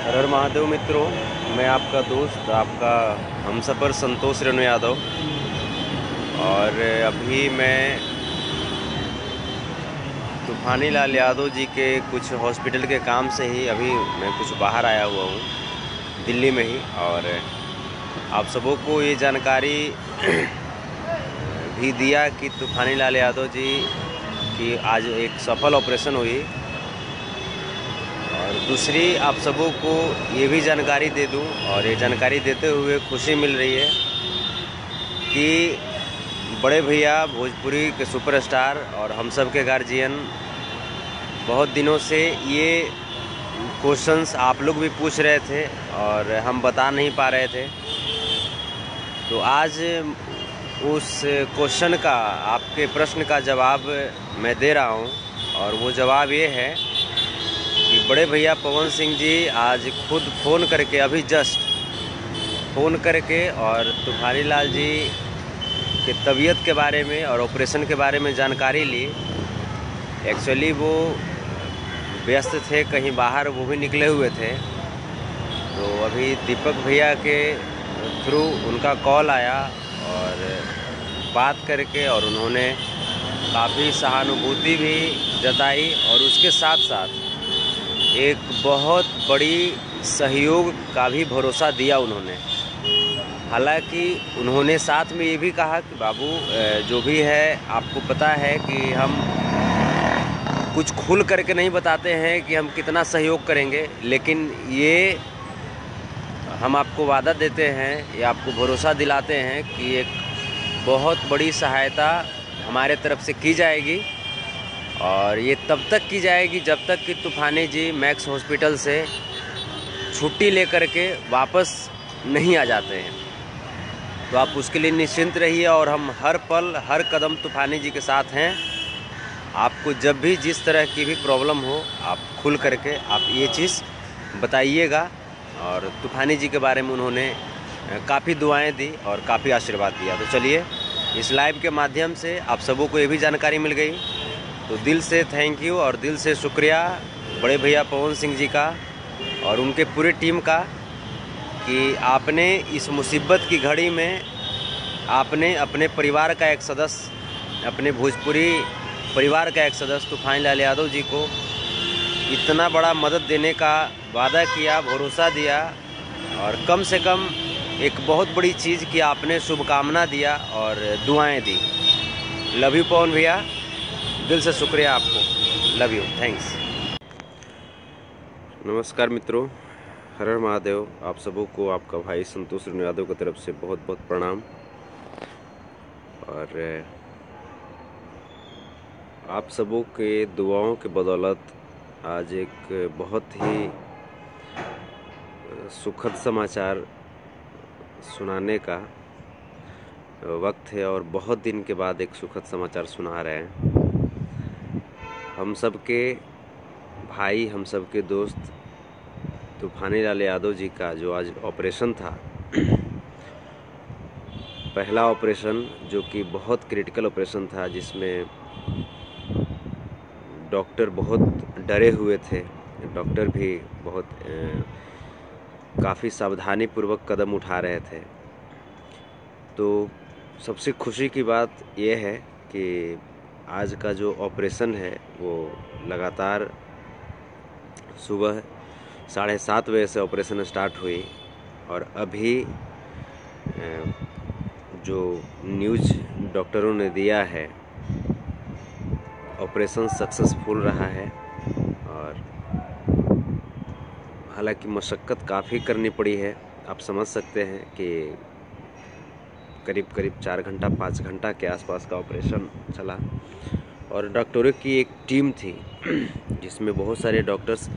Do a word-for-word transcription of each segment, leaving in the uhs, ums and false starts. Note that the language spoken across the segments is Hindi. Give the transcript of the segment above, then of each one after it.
हर हर महादेव मित्रों, मैं आपका दोस्त, आपका हमसफ़र संतोष रेणु यादव। और अभी मैं तूफानी लाल यादव जी के कुछ हॉस्पिटल के काम से ही अभी मैं कुछ बाहर आया हुआ हूँ, दिल्ली में ही। और आप सबों को ये जानकारी भी दिया कि तूफानी लाल यादव जी की आज एक सफल ऑपरेशन हुई। और दूसरी आप सबों को ये भी जानकारी दे दूं, और ये जानकारी देते हुए खुशी मिल रही है कि बड़े भैया भोजपुरी के सुपरस्टार और हम सब के गार्जियन बहुत दिनों से ये क्वेश्चंस आप लोग भी पूछ रहे थे और हम बता नहीं पा रहे थे। तो आज उस क्वेश्चन का, आपके प्रश्न का जवाब मैं दे रहा हूँ। और वो जवाब ये है कि बड़े भैया पवन सिंह जी आज खुद फ़ोन करके, अभी जस्ट फ़ोन करके, और तूफानी लाल जी के तबीयत के बारे में और ऑपरेशन के बारे में जानकारी ली। एक्चुअली वो व्यस्त थे, कहीं बाहर वो भी निकले हुए थे। तो अभी दीपक भैया के थ्रू उनका कॉल आया और बात करके, और उन्होंने काफ़ी सहानुभूति भी जताई और उसके साथ साथ एक बहुत बड़ी सहयोग का भी भरोसा दिया उन्होंने। हालांकि उन्होंने साथ में ये भी कहा कि बाबू, जो भी है आपको पता है कि हम कुछ खुल करके नहीं बताते हैं कि हम कितना सहयोग करेंगे, लेकिन ये हम आपको वादा देते हैं, या आपको भरोसा दिलाते हैं कि एक बहुत बड़ी सहायता हमारे तरफ से की जाएगी। और ये तब तक की जाएगी जब तक कि तूफानी जी मैक्स हॉस्पिटल से छुट्टी लेकर के वापस नहीं आ जाते हैं। तो आप उसके लिए निश्चिंत रहिए, और हम हर पल हर कदम तूफानी जी के साथ हैं। आपको जब भी जिस तरह की भी प्रॉब्लम हो, आप खुल करके आप ये चीज़ बताइएगा। और तूफानी जी के बारे में उन्होंने काफ़ी दुआएं दी और काफ़ी आशीर्वाद दिया। तो चलिए, इस लाइव के माध्यम से आप सबों को ये भी जानकारी मिल गई। तो दिल से थैंक यू और दिल से शुक्रिया बड़े भैया पवन सिंह जी का और उनके पूरे टीम का, कि आपने इस मुसीबत की घड़ी में आपने अपने परिवार का एक सदस्य, अपने भोजपुरी परिवार का एक सदस्य तूफानी लाल यादव जी को इतना बड़ा मदद देने का वादा किया, भरोसा दिया, और कम से कम एक बहुत बड़ी चीज़ की आपने शुभकामना दिया और दुआएं दी। लव यू पवन भैया, दिल से शुक्रिया आपको, लव यू, थैंक्स। नमस्कार मित्रों, हर हर महादेव। आप सबों को आपका भाई संतोष रेणु यादव की तरफ से बहुत बहुत प्रणाम। और आप सबों के दुआओं के बदौलत आज एक बहुत ही सुखद समाचार सुनाने का वक्त है, और बहुत दिन के बाद एक सुखद समाचार सुना रहे हैं। हम सब के भाई, हम सब के दोस्त तूफानी लाल यादव जी का जो आज ऑपरेशन था, पहला ऑपरेशन, जो कि बहुत क्रिटिकल ऑपरेशन था, जिसमें डॉक्टर बहुत डरे हुए थे। डॉक्टर भी बहुत काफ़ी सावधानी पूर्वक कदम उठा रहे थे। तो सबसे खुशी की बात यह है कि आज का जो ऑपरेशन है वो लगातार सुबह साढ़े सात बजे से ऑपरेशन स्टार्ट हुई, और अभी जो न्यूज़ डॉक्टरों ने दिया है, ऑपरेशन सक्सेसफुल रहा है। और हालांकि मशक्क़त काफ़ी करनी पड़ी है, आप समझ सकते हैं कि करीब करीब चार घंटा पाँच घंटा के आसपास का ऑपरेशन चला। और डॉक्टरों की एक टीम थी जिसमें बहुत सारे डॉक्टर्स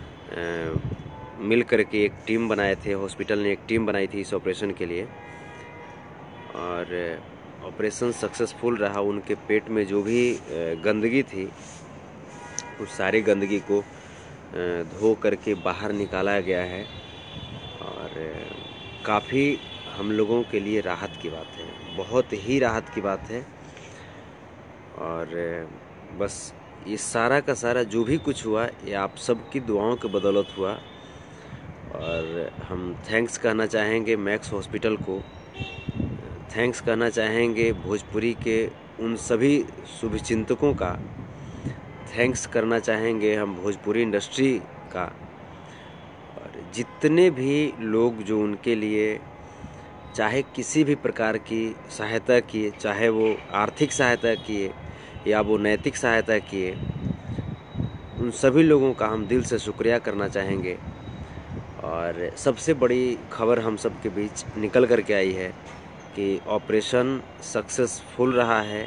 मिल कर के एक टीम बनाए थे। हॉस्पिटल ने एक टीम बनाई थी इस ऑपरेशन के लिए, और ऑपरेशन सक्सेसफुल रहा। उनके पेट में जो भी गंदगी थी, उस सारी गंदगी को धो करके बाहर निकाला गया है, और काफ़ी हम लोगों के लिए राहत की बात है, बहुत ही राहत की बात है। और बस ये सारा का सारा जो भी कुछ हुआ, ये आप सब की दुआओं के बदौलत हुआ। और हम थैंक्स कहना चाहेंगे मैक्स हॉस्पिटल को, थैंक्स कहना चाहेंगे भोजपुरी के उन सभी शुभचिंतकों का, थैंक्स करना चाहेंगे हम भोजपुरी इंडस्ट्री का, और जितने भी लोग जो उनके लिए चाहे किसी भी प्रकार की सहायता किए, चाहे वो आर्थिक सहायता किए या वो नैतिक सहायता किए, उन सभी लोगों का हम दिल से शुक्रिया करना चाहेंगे। और सबसे बड़ी खबर हम सब के बीच निकल कर के आई है कि ऑपरेशन सक्सेसफुल रहा है।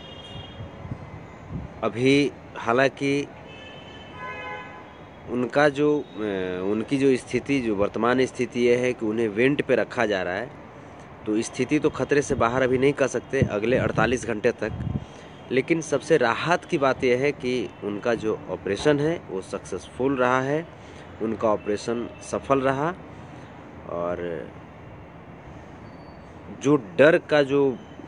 अभी हालांकि उनका जो उनकी जो स्थिति, जो वर्तमान स्थिति ये है कि उन्हें वेंट पे रखा जा रहा है, तो स्थिति तो खतरे से बाहर अभी नहीं कह सकते अगले अड़तालीस घंटे तक। लेकिन सबसे राहत की बात यह है कि उनका जो ऑपरेशन है वो सक्सेसफुल रहा है, उनका ऑपरेशन सफल रहा। और जो डर का जो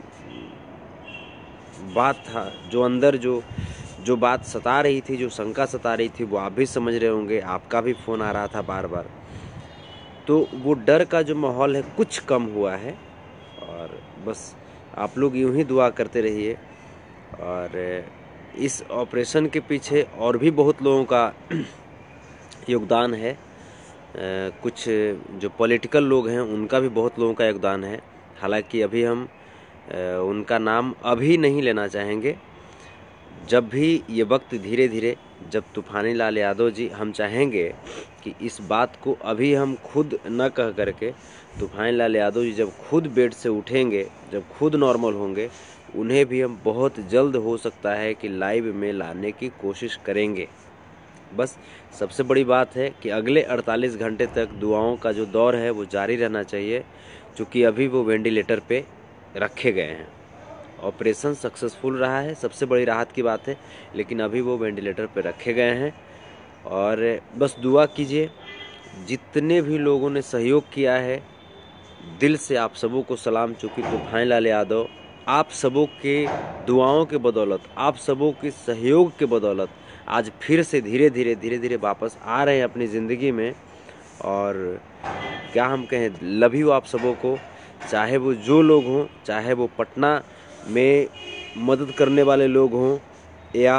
बात था, जो अंदर जो जो बात सता रही थी, जो शंका सता रही थी, वो आप भी समझ रहे होंगे, आपका भी फ़ोन आ रहा था बार बार, तो वो डर का जो माहौल है कुछ कम हुआ है। और बस आप लोग यूं ही दुआ करते रहिए। और इस ऑपरेशन के पीछे और भी बहुत लोगों का योगदान है, कुछ जो पॉलिटिकल लोग हैं उनका भी बहुत लोगों का योगदान है। हालांकि अभी हम उनका नाम अभी नहीं लेना चाहेंगे। जब भी ये वक्त धीरे धीरे, जब तूफानी लाल यादव जी, हम चाहेंगे कि इस बात को अभी हम खुद न कह करके, तूफानी लाल यादव जी जब खुद बेड से उठेंगे, जब खुद नॉर्मल होंगे, उन्हें भी हम बहुत जल्द हो सकता है कि लाइव में लाने की कोशिश करेंगे। बस सबसे बड़ी बात है कि अगले अड़तालीस घंटे तक दुआओं का जो दौर है वो जारी रहना चाहिए, क्योंकि अभी वो वेंटिलेटर पे रखे गए हैं। ऑपरेशन सक्सेसफुल रहा है, सबसे बड़ी राहत की बात है, लेकिन अभी वो वेंटिलेटर पे रखे गए हैं। और बस दुआ कीजिए, जितने भी लोगों ने सहयोग किया है, दिल से आप सबों को सलाम। चूँकि तूफानी लाल यादव आप सबों के दुआओं के बदौलत, आप सबों के सहयोग के बदौलत आज फिर से धीरे धीरे धीरे धीरे वापस आ रहे हैं अपनी ज़िंदगी में। और क्या हम कहें, लव यू आप सबों को, चाहे वो जो लोग हों, चाहे वो पटना में मदद करने वाले लोग हों या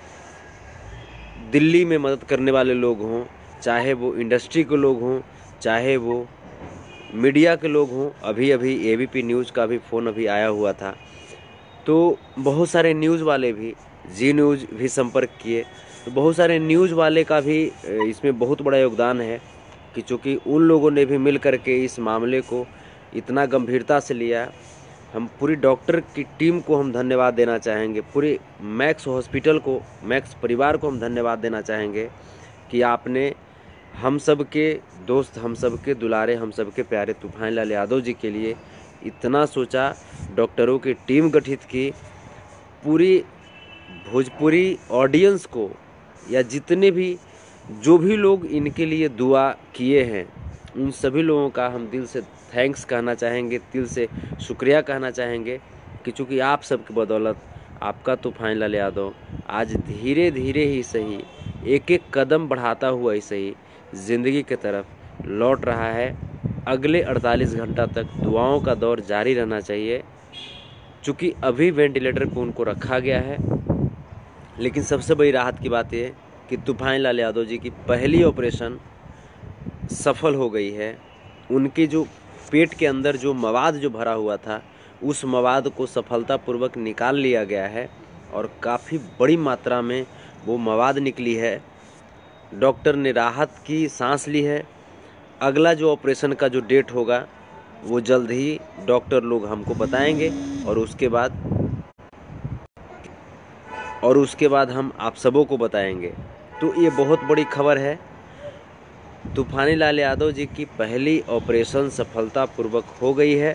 दिल्ली में मदद करने वाले लोग हों, चाहे वो इंडस्ट्री के लोग हों, चाहे वो मीडिया के लोग हों। अभी अभी एबीपी न्यूज़ का भी फ़ोन अभी आया हुआ था, तो बहुत सारे न्यूज़ वाले भी, जी न्यूज़ भी संपर्क किए, तो बहुत सारे न्यूज़ वाले का भी इसमें बहुत बड़ा योगदान है कि चूँकि उन लोगों ने भी मिल कर के इस मामले को इतना गंभीरता से लिया। हम पूरी डॉक्टर की टीम को हम धन्यवाद देना चाहेंगे, पूरे मैक्स हॉस्पिटल को, मैक्स परिवार को हम धन्यवाद देना चाहेंगे कि आपने हम सब के दोस्त, हम सब के दुलारे, हम सब के प्यारे तूफानी लाल यादव जी के लिए इतना सोचा, डॉक्टरों की टीम गठित की, पूरी भोजपुरी ऑडियंस को या जितने भी जो भी लोग इनके लिए दुआ किए हैं, उन सभी लोगों का हम दिल से थैंक्स कहना चाहेंगे, दिल से शुक्रिया कहना चाहेंगे कि चूँकि आप सब की बदौलत आपका तूफानी लाल यादव आज धीरे धीरे ही सही, एक एक कदम बढ़ाता हुआ ही सही ज़िंदगी की तरफ लौट रहा है। अगले अड़तालीस घंटा तक दुआओं का दौर जारी रहना चाहिए, चूँकि अभी वेंटिलेटर पर उनको रखा गया है। लेकिन सबसे बड़ी राहत की बात यह है कि तूफानी लाल यादव जी की पहली ऑपरेशन सफल हो गई है। उनके जो पेट के अंदर जो मवाद जो भरा हुआ था, उस मवाद को सफलतापूर्वक निकाल लिया गया है और काफ़ी बड़ी मात्रा में वो मवाद निकली है। डॉक्टर ने राहत की सांस ली है। अगला जो ऑपरेशन का जो डेट होगा वो जल्द ही डॉक्टर लोग हमको बताएंगे और उसके बाद और उसके बाद हम आप सबों को बताएंगे। तो ये बहुत बड़ी खबर है। तूफानी लाल यादव जी की पहली ऑपरेशन सफलतापूर्वक हो गई है।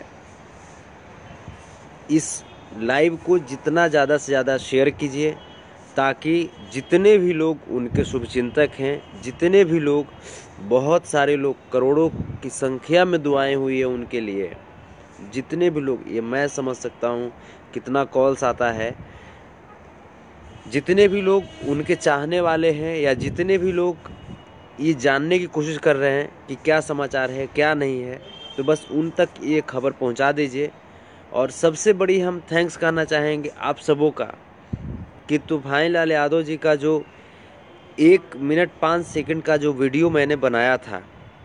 इस लाइव को जितना ज़्यादा से ज़्यादा शेयर कीजिए, ताकि जितने भी लोग उनके शुभचिंतक हैं, जितने भी लोग, बहुत सारे लोग, करोड़ों की संख्या में दुआएं हुई है उनके लिए, जितने भी लोग, ये मैं समझ सकता हूँ कितना कॉल्स आता है, जितने भी लोग उनके चाहने वाले हैं या जितने भी लोग ये जानने की कोशिश कर रहे हैं कि क्या समाचार है क्या नहीं है, तो बस उन तक ये खबर पहुंचा दीजिए। और सबसे बड़ी हम थैंक्स करना चाहेंगे आप सबों का कि तूफान लाल यादव जी का जो एक मिनट पाँच सेकंड का जो वीडियो मैंने बनाया था,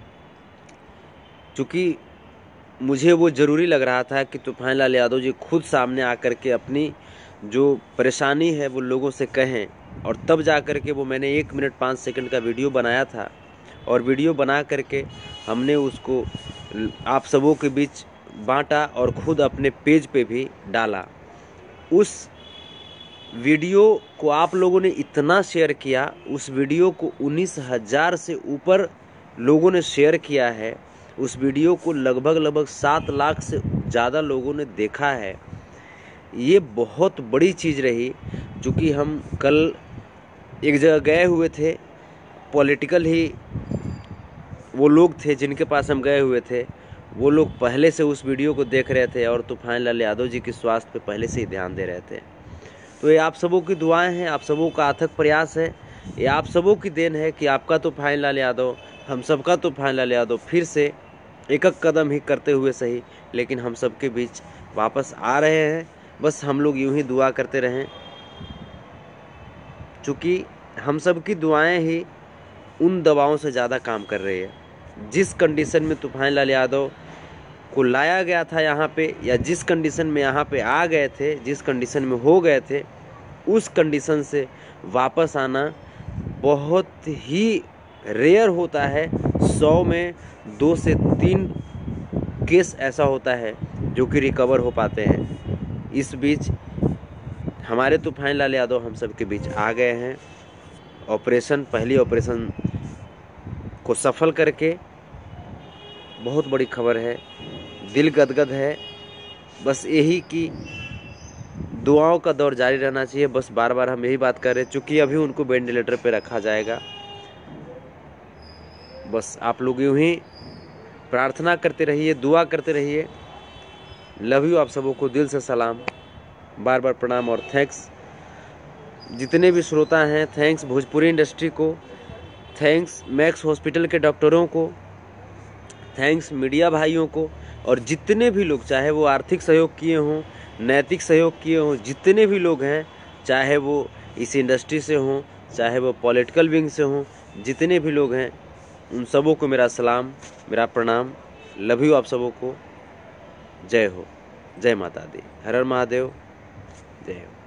चूँकि मुझे वो ज़रूरी लग रहा था कि तूफान लाल यादव जी खुद सामने आकर के अपनी जो परेशानी है वो लोगों से कहें, और तब जा कर के वो मैंने एक मिनट पाँच सेकंड का वीडियो बनाया था। और वीडियो बना करके हमने उसको आप सबों के बीच बांटा और खुद अपने पेज पे भी डाला। उस वीडियो को आप लोगों ने इतना शेयर किया, उस वीडियो को उन्नीस हज़ार से ऊपर लोगों ने शेयर किया है। उस वीडियो को लगभग लगभग सात लाख से ज़्यादा लोगों ने देखा है। ये बहुत बड़ी चीज़ रही, चूँकि हम कल एक जगह गए हुए थे, पॉलिटिकल ही वो लोग थे जिनके पास हम गए हुए थे, वो लोग पहले से उस वीडियो को देख रहे थे और तूफान लाल यादव जी के स्वास्थ्य पे पहले से ही ध्यान दे रहे थे। तो ये आप सबों की दुआएं हैं, आप सबों का अथक प्रयास है, ये आप सबों की देन है कि आपका तूफान लाल यादव, हम सबका तूफान लाल यादव फिर से एक एक कदम ही करते हुए सही, लेकिन हम सबके बीच वापस आ रहे हैं। बस हम लोग यूं ही दुआ करते रहें, चूँकि हम सब की दुआएं ही उन दवाओं से ज़्यादा काम कर रही है। जिस कंडीशन में तूफान लाल यादव को लाया गया था यहाँ पे, या जिस कंडीशन में यहाँ पे आ गए थे, जिस कंडीशन में हो गए थे, उस कंडीशन से वापस आना बहुत ही रेयर होता है। सौ में दो से तीन केस ऐसा होता है जो कि रिकवर हो पाते हैं। इस बीच हमारे तूफान लाल यादव हम सब के बीच आ गए हैं। ऑपरेशन, पहली ऑपरेशन को सफल करके बहुत बड़ी खबर है, दिल गदगद है। बस यही कि दुआओं का दौर जारी रहना चाहिए। बस बार बार हम यही बात कर रहे हैं, चूँकि अभी उनको वेंटिलेटर पे रखा जाएगा। बस आप लोग यूँ ही प्रार्थना करते रहिए, दुआ करते रहिए। लव यू, आप सबों को दिल से सलाम, बार बार प्रणाम और थैंक्स जितने भी श्रोता हैं, थैंक्स भोजपुरी इंडस्ट्री को, थैंक्स मैक्स हॉस्पिटल के डॉक्टरों को, थैंक्स मीडिया भाइयों को, और जितने भी लोग, चाहे वो आर्थिक सहयोग किए हों, नैतिक सहयोग किए हों, जितने भी लोग हैं, चाहे वो इस इंडस्ट्री से हों, चाहे वो पॉलिटिकल विंग से हों, जितने भी लोग हैं उन सबों को मेरा सलाम, मेरा प्रणाम। लव यू आप सबों को। जय हो, जय माता दी, हर हर महादेव, जय हो।